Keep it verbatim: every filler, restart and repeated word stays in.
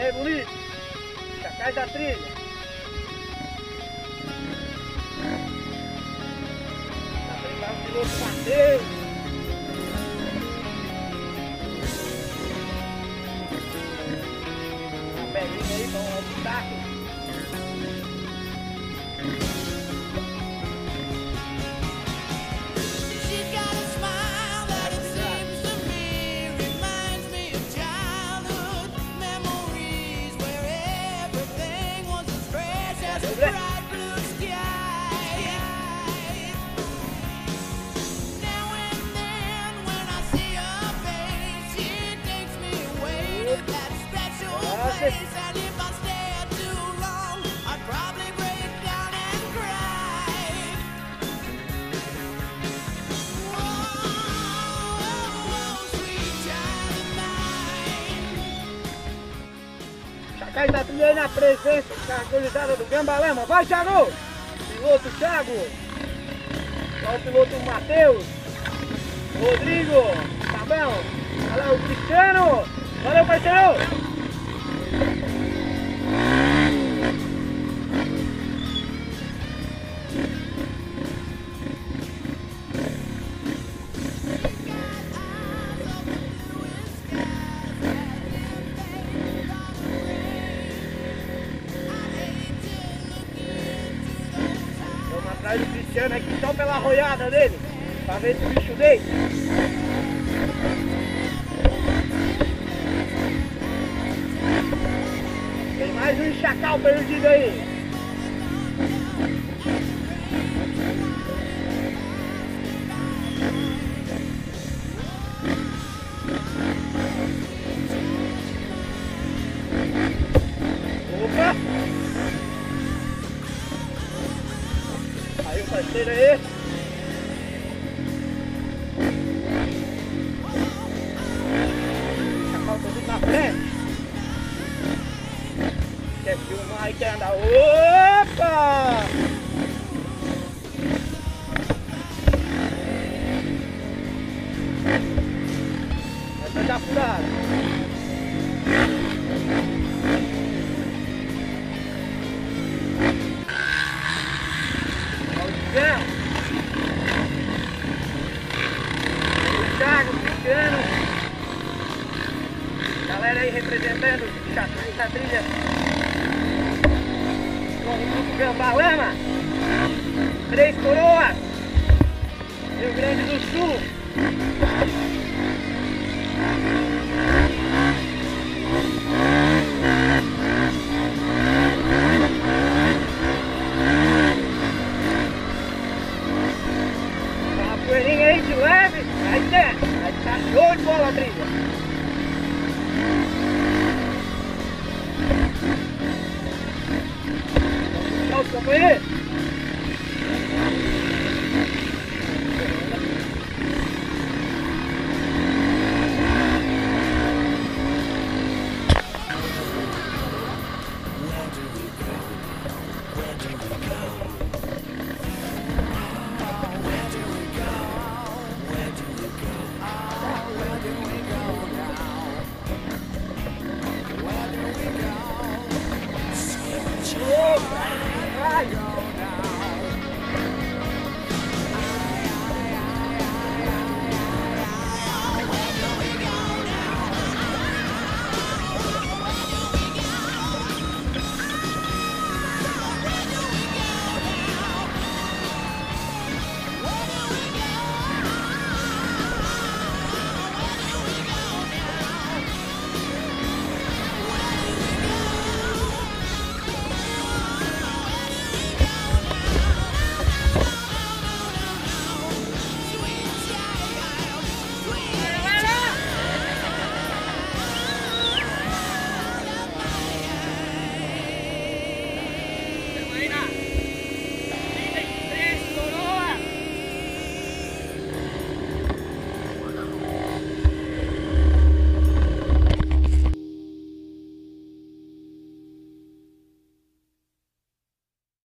aí, bonito. Chacais da trilha. Tá preparado o piloto Matheus. Uma pedrinha aí para um obstáculo. Chacais da trilha aí na presença caracterizada do Gambalema. Vai, Thiago! Piloto Thiago. Olha o piloto Matheus. Rodrigo. Tá bom? Olha lá o Cristiano. Valeu, parceiro! Atrás do Cristiano aqui só pela arroiada dele, pra ver se o bicho deita. Tem mais um chacal perdido aí. Opa! Aí o parceiro aí. Chacal todo na frente. Quer filmar aí, quer andar. Opa! Essa já furada. O Thiago, o Cristiano. Galera aí representando o Chacais da trilha. Com o grupo Gambalema. Três Coroas. Rio Grande do Sul. Poeirinha aí de leve, aí desce, aí tá show de bola a trilha. Tchau, companheiro.